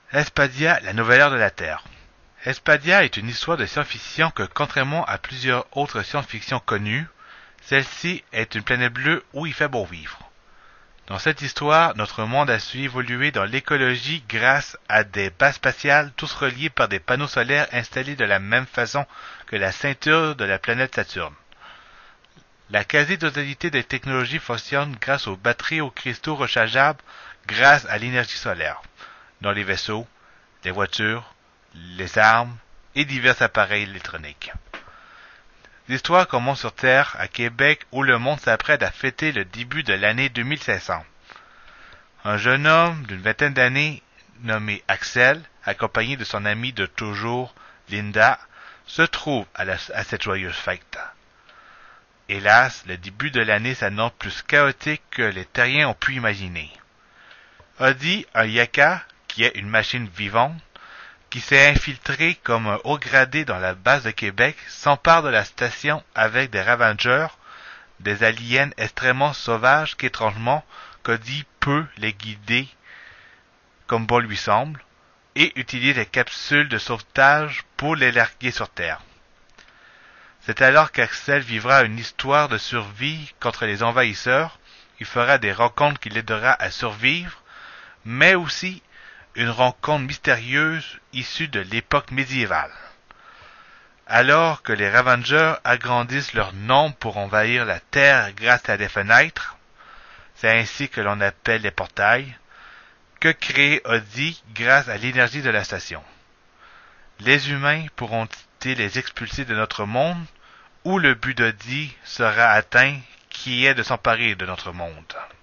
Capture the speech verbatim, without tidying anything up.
Espadia, la nouvelle ère de la Terre. Espadia est une histoire de science-fiction que, contrairement à plusieurs autres science-fiction connues, celle-ci est une planète bleue où il fait bon vivre. Dans cette histoire, notre monde a su évoluer dans l'écologie grâce à des bases spatiales tous reliés par des panneaux solaires installés de la même façon que la ceinture de la planète Saturne. La quasi-totalité des technologies fonctionne grâce aux batteries aux cristaux rechargeables grâce à l'énergie solaire, dans les vaisseaux, les voitures, les armes et divers appareils électroniques. L'histoire commence sur Terre, à Québec, où le monde s'apprête à fêter le début de l'année deux mille cinq cents. Un jeune homme d'une vingtaine d'années, nommé Axel, accompagné de son amie de toujours, Linda, se trouve à, la, à cette joyeuse fête. Hélas, le début de l'année s'annonce plus chaotique que les terriens ont pu imaginer. Audi, un Yaka, qui est une machine vivante, qui s'est infiltré comme un haut gradé dans la base de Québec, s'empare de la station avec des Ravengers, des aliens extrêmement sauvages qu'étrangement, Cody peut les guider comme bon lui semble, et utilise les capsules de sauvetage pour les larguer sur Terre. C'est alors qu'Axel vivra une histoire de survie contre les envahisseurs, il fera des rencontres qui l'aidera à survivre, mais aussi une rencontre mystérieuse issue de l'époque médiévale. Alors que les Ravengers agrandissent leur nombre pour envahir la Terre grâce à des fenêtres, c'est ainsi que l'on appelle les portails, que crée Audi grâce à l'énergie de la station. Les humains pourront-ils les expulser de notre monde, ou le but d'Audi sera atteint qui est de s'emparer de notre monde?